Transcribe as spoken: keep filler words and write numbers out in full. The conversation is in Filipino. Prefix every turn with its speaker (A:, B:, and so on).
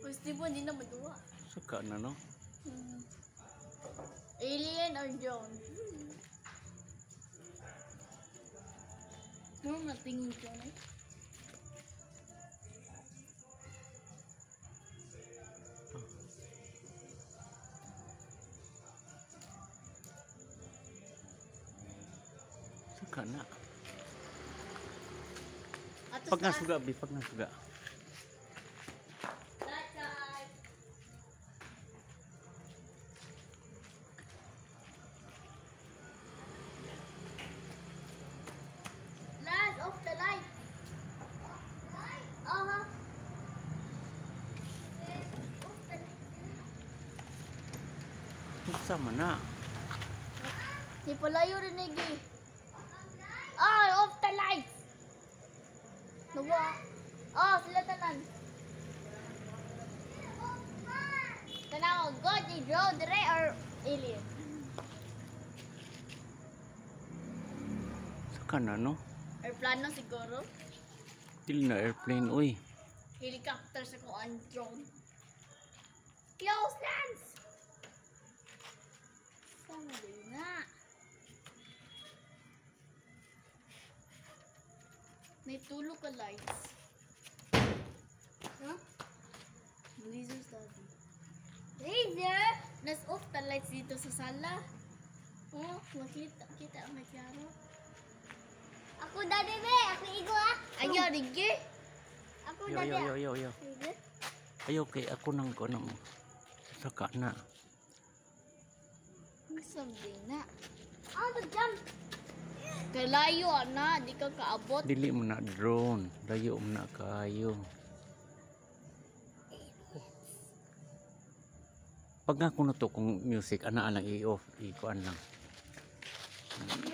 A: Pwede mo, hindi na maduwa.
B: Saka na, no?
A: Hmm. Alien or drone? Ano natingin ko na?
B: Saka na.
A: Atos
B: Pag
A: na.
B: nasuga, bi, pag nasuga.
A: Last off the light. Uh-huh.
B: Sama na.
A: Di palayo rin nigi. Ah, off the lights. Nawa. Oh, sila tanan. Tanaw, God, ni drone, dire or alien?
B: Saka na, no?
A: Airplano siguro.
B: Dili na airplane, uy.
A: Helicopter sa ko ang drone. Close lands! Sabi nga. May tulo ka lights. Huh? Laser study. Laser? Nas off the lights dito sa sala. Oh, makita. Kita ang masyaro. Ako dati be, ako igo ah. Ayaw, Rigi. Ako
B: Yo,
A: dati
B: yo,
A: ah.
B: yo, yo, yo.
A: Rigi?
B: Ayaw kay ako nang ko nang. Saka na.
A: Sabi na. Ah, jump. Kalayo na, di ka kaabot.
B: Dili mo na drone. Layo mo na kayo. Pag nga kuno to kung music, ana lang i-off, i-kuan lang.